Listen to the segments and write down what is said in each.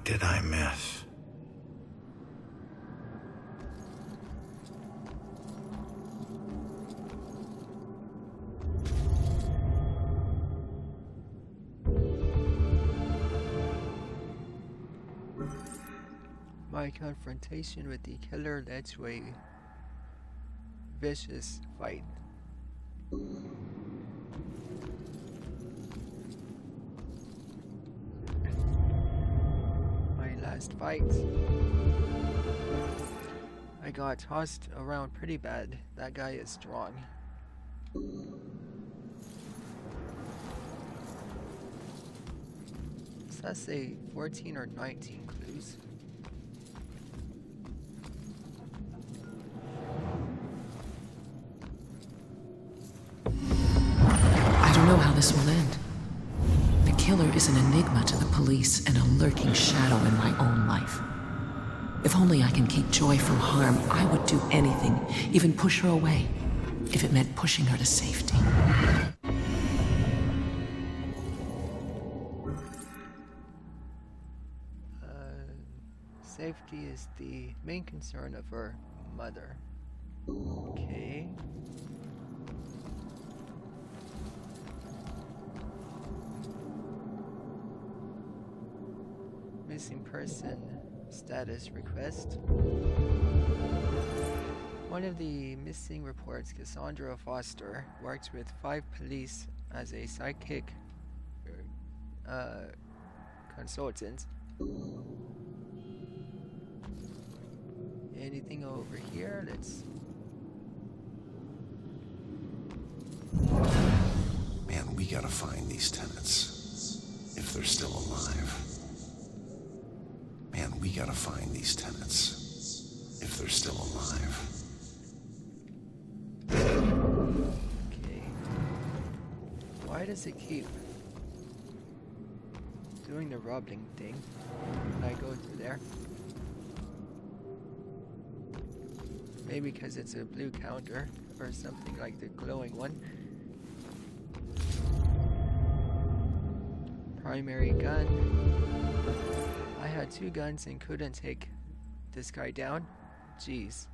did I miss? My confrontation with the killer led to a vicious fight. My last fight, I got tossed around pretty bad. That guy is strong. Does that say 14 or 19 clues? This will end. The killer is an enigma to the police and a lurking shadow in my own life. If only I can keep Joy from harm, I would do anything, even push her away, if it meant pushing her to safety. Safety is the main concern of her mother. Okay. Missing person status request. One of the missing reports, Cassandra Foster, worked with 5 police as a psychic consultant. Anything over here? Man, we gotta find these tenants. If they're still alive. Man, we gotta find these tenants. If they're still alive. Okay. Why does it keep doing the rubbing thing when I go through there? Maybe because it's a blue counter or something like the glowing one. Primary gun. I had 2 guns and couldn't take this guy down. Jeez.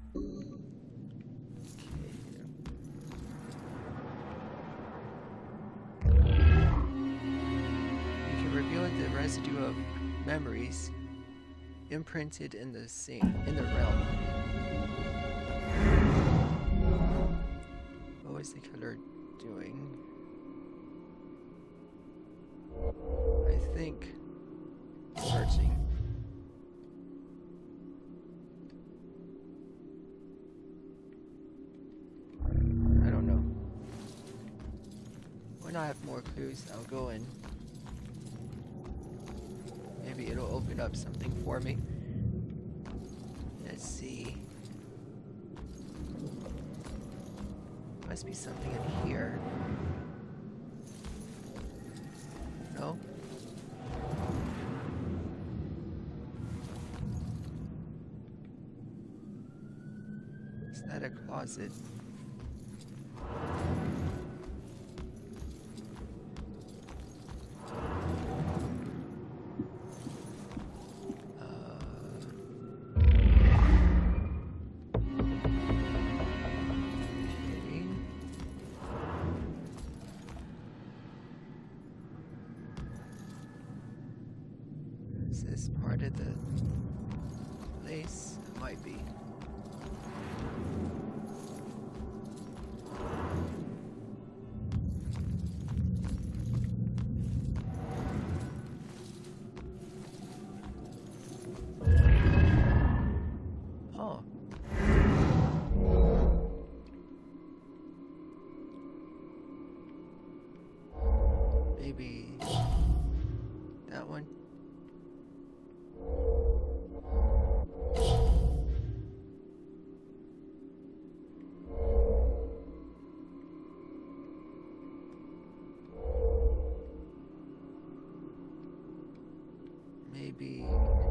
You can reveal the residue of memories imprinted in the realm. What was the killer doing? I think searching. I don't know. When I have more clues, I'll go in. Maybe it'll open up something for me. Let's see. Must be something in here. No? Is that a closet? Is this part of the place? It might be. Oh. Maybe that one. Maybe.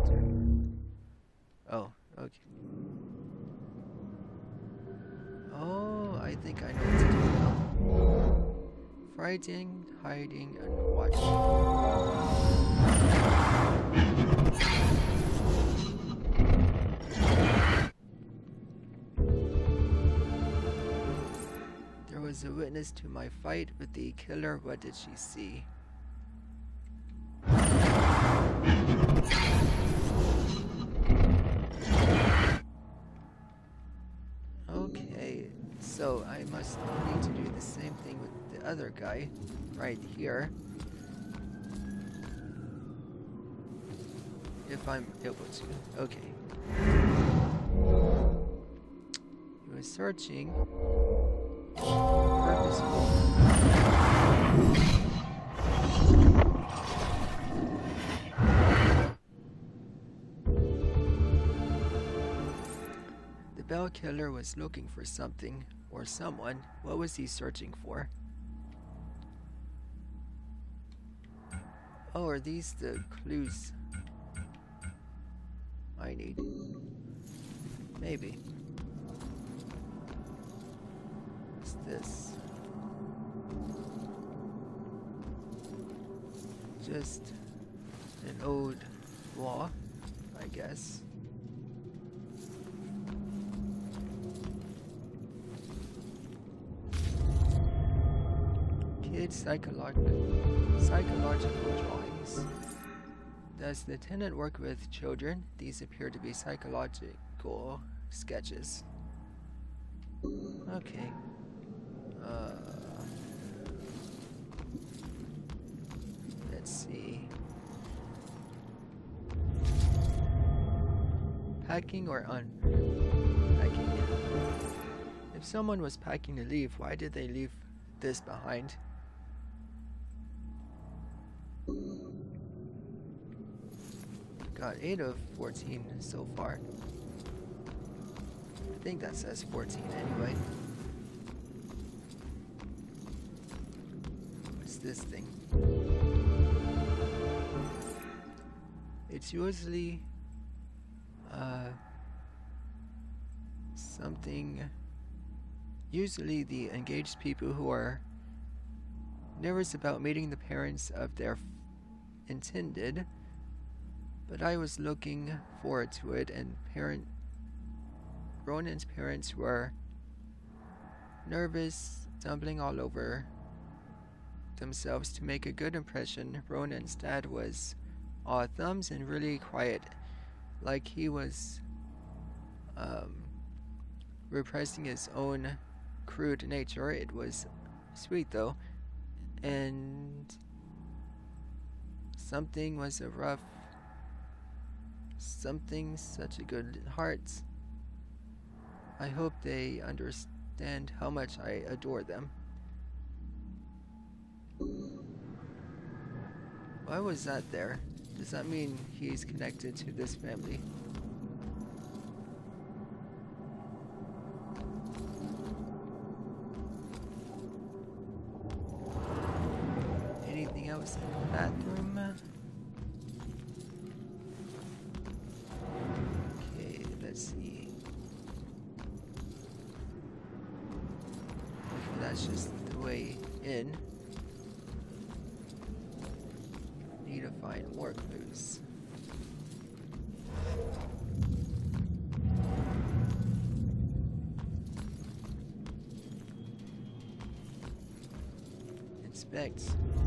Oh, okay. Oh, I think I know what to do now. Fighting, hiding, and watching. was a witness to my fight with the killer. What did she see? Okay, so I must need to do the same thing with the other guy right here. If I'm able to. Okay. He was searching. Purposeful. The bell killer was looking for something or someone. What was he searching for? Oh, are these the clues I need? Maybe. What's this? Just an old wall, I guess. Kids' psychological drawings. Does the tenant work with children? These appear to be psychological sketches. Okay. Let's see. Packing or unpacking? If someone was packing to leave, why did they leave this behind? Got 8 of 14 so far. I think that says 14 anyway. What's this thing? It's usually usually the engaged people who are nervous about meeting the parents of their intended. But I was looking forward to it, and Ronan's parents were nervous, stumbling all over themselves to make a good impression. Ronan's dad was all thumbs and really quiet, like he was repressing his own crude nature. It was sweet though, and something was a rough something, such a good heart. I hope they understand how much I adore them. Why was that there? Does that mean he's connected to this family? Anything else in the bathroom? Let's see. Okay, that's just the way in. Need to find more clues. Inspect.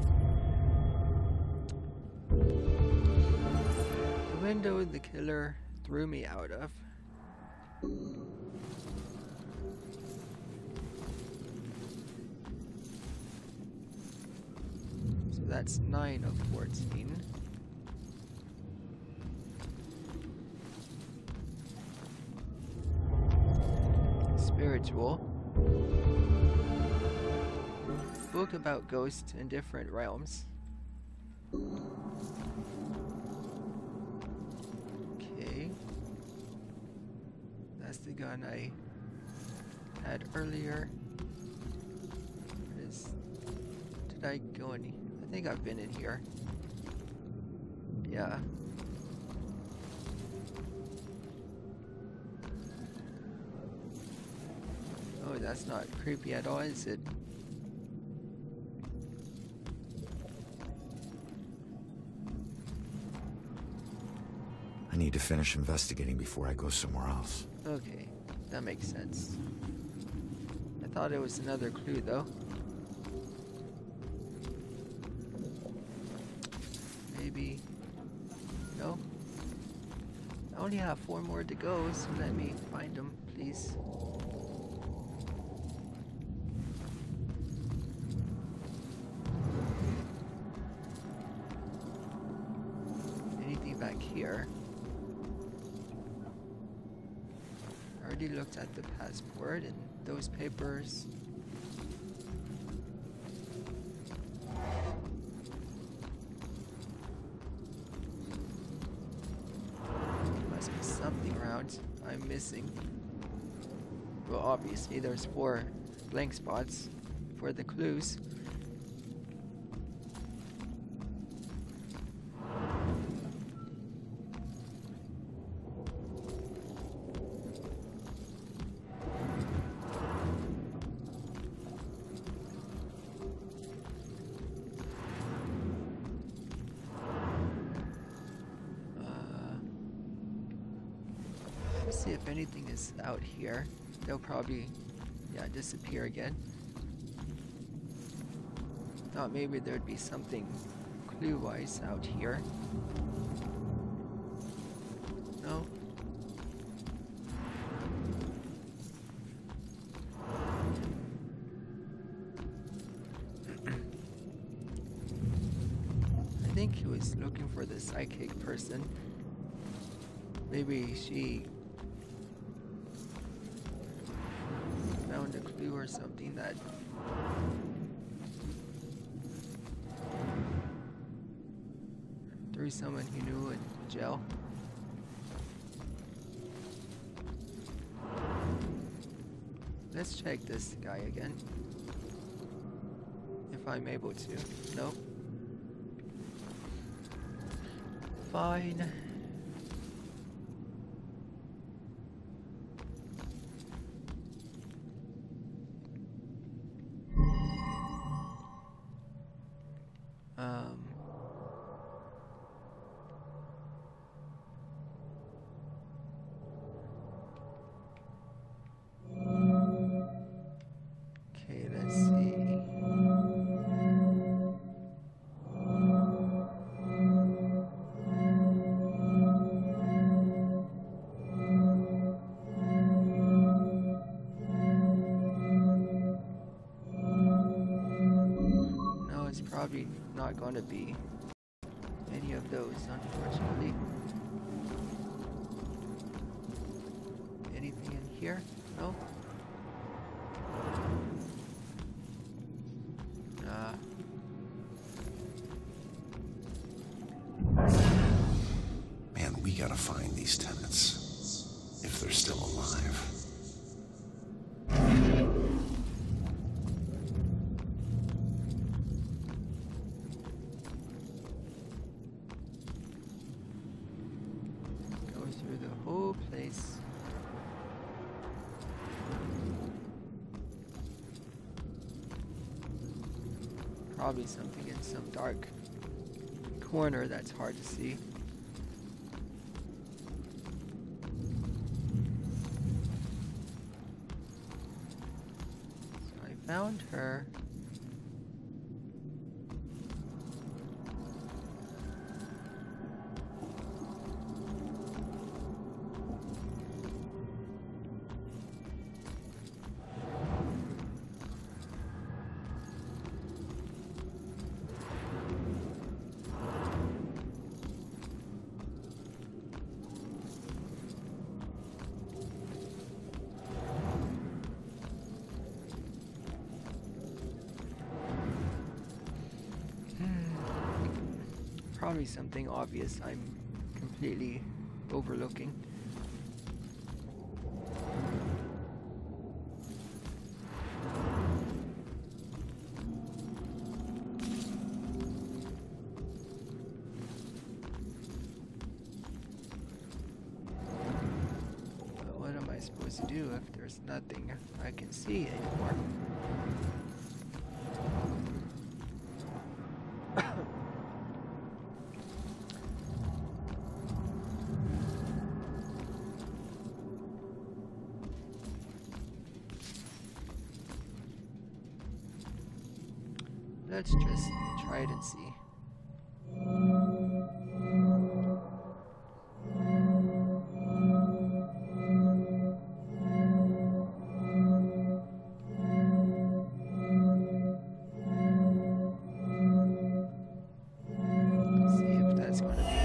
The window the killer threw me out of. So that's 9 of 14. Spiritual. Book about ghosts in different realms. Okay. That's the gun I had earlier. Did I go in? I think I've been in here. Yeah. Oh, that's not creepy at all, is it? I need to finish investigating before I go somewhere else. Okay, that makes sense. I thought it was another clue though. Maybe. No? I only have 4 more to go, so let me find them, please. Anything back here? I already looked at the passport and those papers. Must be something around I'm missing. Well, obviously there's 4 blank spots for the clues. Let's see if anything is out here. They'll probably, yeah, disappear again. Thought maybe there'd be something clue-wise out here. No? I think he was looking for the psychic person. Maybe she found a clue or something that threw someone he knew in jail. Let's check this guy again. If I'm able to. No. Fine. Okay, let's see. No, it's probably not going to be any of those, unfortunately. Anything in here? No? Man, we gotta find these tenants. If they're still alive. Go through the whole place. Probably something in some dark corner that's hard to see. So I found her. Probably something obvious I'm completely overlooking. But what am I supposed to do if there's nothing I can see anymore? Let's just try it and see. See if that's going to be.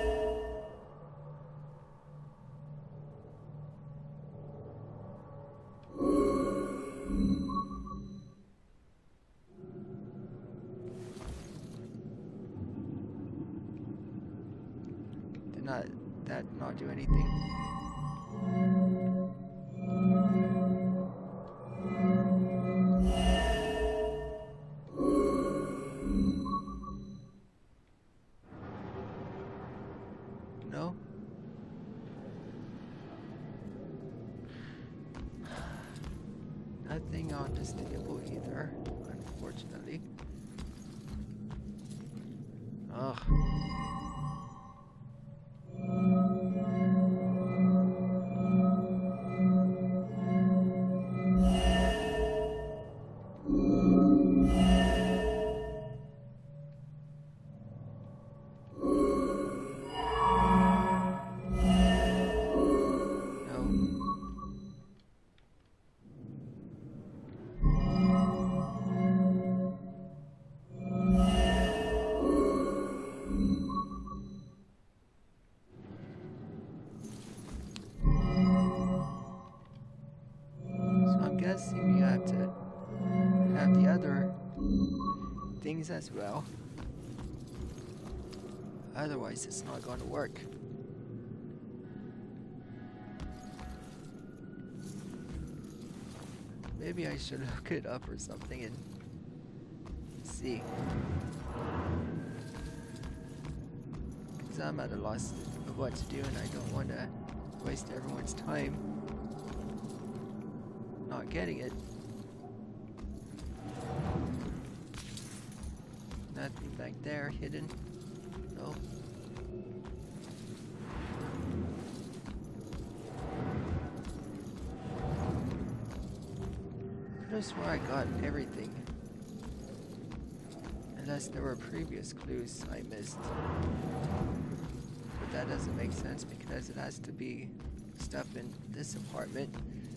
Did not do anything. No? Nothing on this table either, unfortunately. Ugh. You have to have the other things as well. Otherwise, it's not going to work. Maybe I should look it up or something and see. Because I'm at a loss of what to do and I don't want to waste everyone's time not getting it. Nothing back there hidden. No. I could have swore I got everything. Unless there were previous clues I missed. But that doesn't make sense because it has to be stuff in this apartment.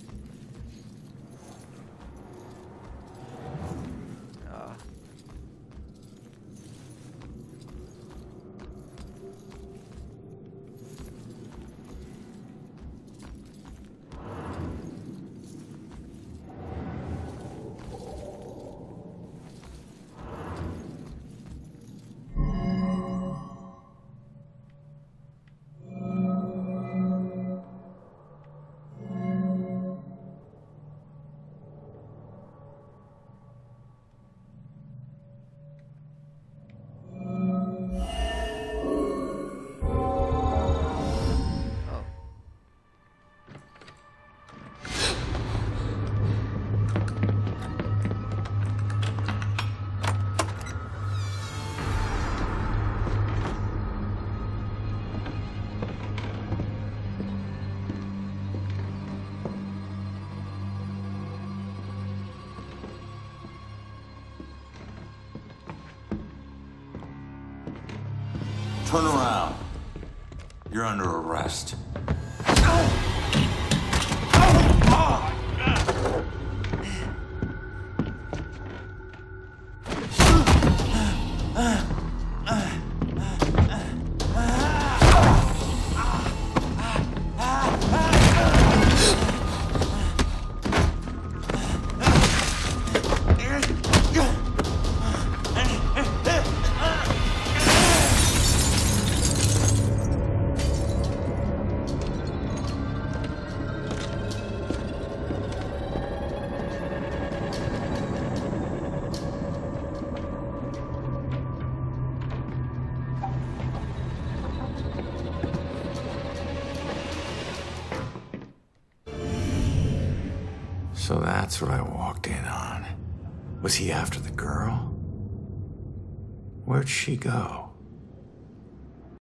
Turn around. You're under arrest. So that's what I walked in on. Was he after the girl? Where'd she go?